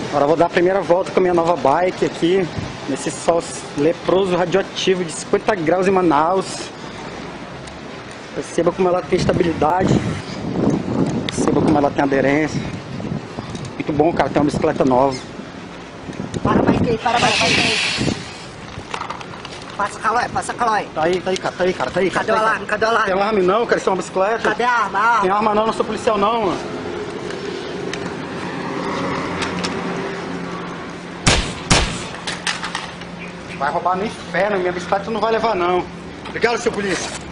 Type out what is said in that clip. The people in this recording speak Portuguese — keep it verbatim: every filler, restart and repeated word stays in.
Agora eu vou dar a primeira volta com a minha nova bike aqui, nesse sol leproso radioativo de cinquenta graus em Manaus. Perceba como ela tem estabilidade, perceba como ela tem aderência. Muito bom, cara, ter uma bicicleta nova. Para a bike aí, para a bike aí. Passa calói, passa calói. Tá aí, tá aí, cara, tá aí, cara, tá aí. Cara, Cadê o tá aí, alarme, cadê o alarme? Tem alarme não, cara, isso é uma bicicleta. Cadê a arma? A Tem arma? arma não, não sou policial não, mano. Vai roubar nem inferno, minha bicicleta não vai levar não. Obrigado, seu polícia.